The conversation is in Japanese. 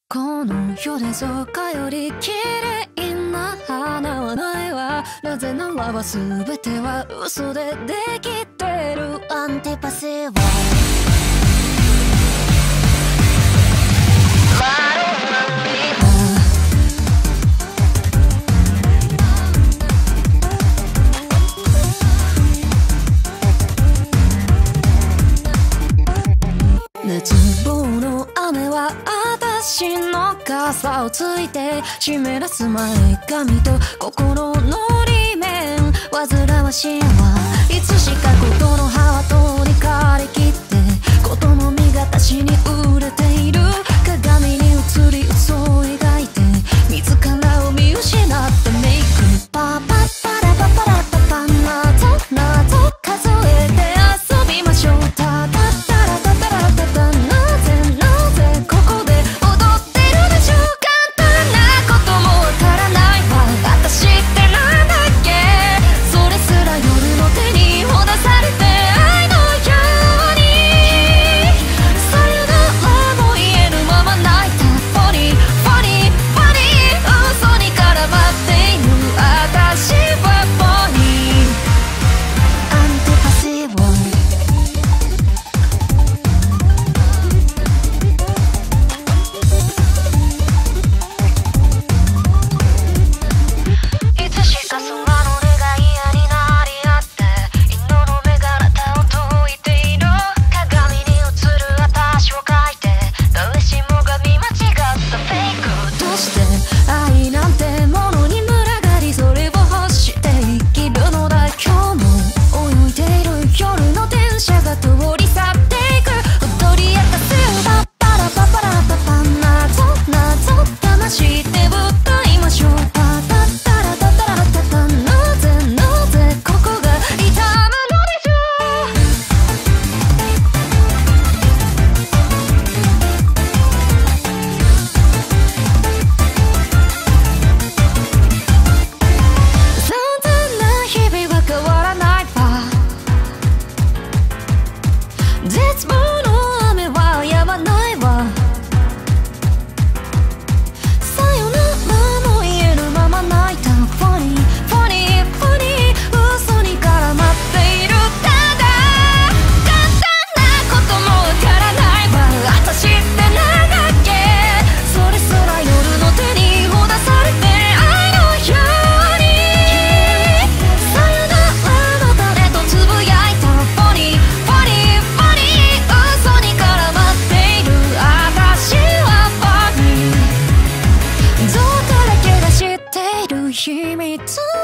この世でそうかより綺麗な花はないわ。なぜならば全ては嘘でできてる。アンティパシーは熱望の雨は私の傘をついて湿らす前髪と心の裏面。煩わしいはいつしかことのハートに枯れきってことの身が私に売れている。鏡に映り嘘を描いて自らを見失ってメイクパパパラパパラパパ謎数えて遊びましょう。タタタラタタラタタなぜここで踊ってるでしょう。簡単なこともわからないわ。私ってなんだっけ。それすら夜の手にほだされて愛のようにさよならも言えるまま泣いた。ファニーファニーファニー嘘に絡まっている私はファニー。アンティパシーはいつしか空の根が嫌になり合って犬の目があなたを解いている。鏡に映る私を描いて誰しもが見間違ったフェイク。どうして愛なんてものに群がりそれを欲して生きるのだ。今日も泳いでいる夜の電車が通り去っていく。踊り明かすパパラパパラパパ謎騙して歌いましょう。パタタラタタラタタなぜここが痛むのでしょう。散々な日々は変わらないわ。絶望の雨は止まないわ。さよならも言えるまま泣いた。ファニーファニーファニー嘘に絡まっている。ただ簡単なこともわからないわ。私ってなんだっけ。それすら夜の手にほだされて愛のようにさよならの誰とつぶやいた。ファニーファニーファニー嘘に絡まっている私はファニー。どうだらけが知っている秘密